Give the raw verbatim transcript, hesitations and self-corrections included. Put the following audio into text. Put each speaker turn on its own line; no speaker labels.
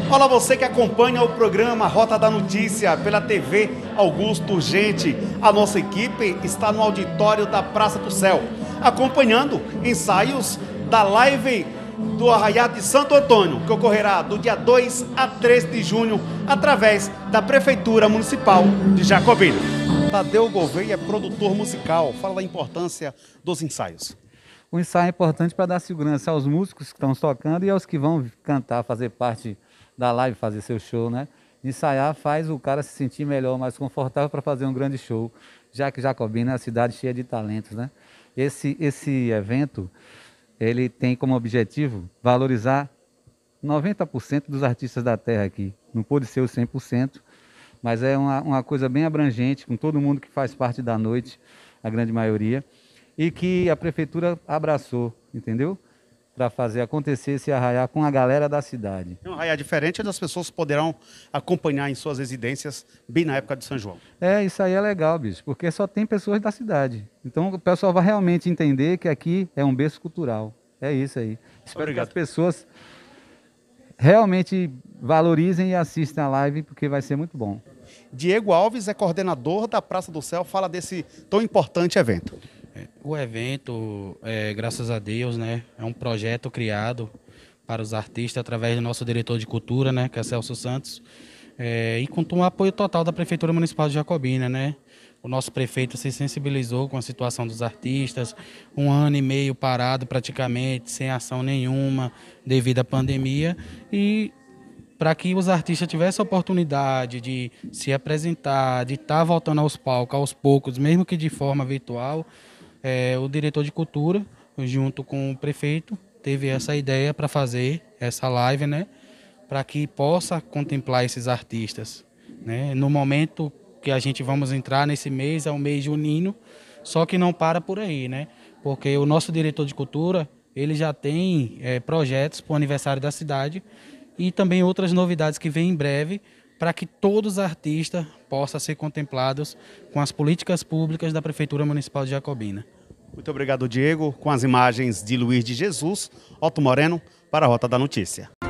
Olá, você que acompanha o programa Rota da Notícia pela T V Augusto Urgente. A nossa equipe está no auditório da Praça do Céu, acompanhando ensaios da live do Arraiá de Santo Antônio, que ocorrerá do dia dois a três de junho, através da Prefeitura Municipal de Jacobina. Tadeu Gouveia é produtor musical. Fala da importância dos ensaios.
O ensaio é importante para dar segurança aos músicos que estão tocando e aos que vão cantar, fazer parte da live, fazer seu show, né? Ensaiar faz o cara se sentir melhor, mais confortável para fazer um grande show, já que Jacobina é uma cidade cheia de talentos, né? Esse, esse evento, ele tem como objetivo valorizar noventa por cento dos artistas da terra aqui. Não pode ser os cem por cento, mas é uma, uma coisa bem abrangente, com todo mundo que faz parte da noite, a grande maioria, e que a prefeitura abraçou, entendeu? Para fazer acontecer esse arraiá com a galera da cidade.
É um arraiá diferente, onde as pessoas poderão acompanhar em suas residências, bem na época de São João.
É, isso aí é legal, bicho, porque só tem pessoas da cidade. Então o pessoal vai realmente entender que aqui é um berço cultural. É isso aí. Espero
Obrigado.
que as pessoas realmente valorizem e assistam a live, porque vai ser muito bom.
Diego Alves é coordenador da Praça do Céu, fala desse tão importante evento.
O evento, é, graças a Deus, né, é um projeto criado para os artistas através do nosso diretor de cultura, né, que é Celso Santos, é, e com o apoio total da Prefeitura Municipal de Jacobina, né. O nosso prefeito se sensibilizou com a situação dos artistas, um ano e meio parado praticamente, sem ação nenhuma devido à pandemia, e para que os artistas tivessem a oportunidade de se apresentar, de estar voltando aos palcos aos poucos, mesmo que de forma virtual, é, o diretor de cultura, junto com o prefeito, teve essa ideia para fazer essa live, né, para que possa contemplar esses artistas, né, no momento que a gente vamos entrar nesse mês, é o mês junino, só que não para por aí, né, porque o nosso diretor de cultura, ele já tem é, projetos para o aniversário da cidade e também outras novidades que vêm em breve, para que todos os artistas possam ser contemplados com as políticas públicas da Prefeitura Municipal de Jacobina.
Muito obrigado, Diego. Com as imagens de Luiz de Jesus, Otto Moreno, para a Rota da Notícia.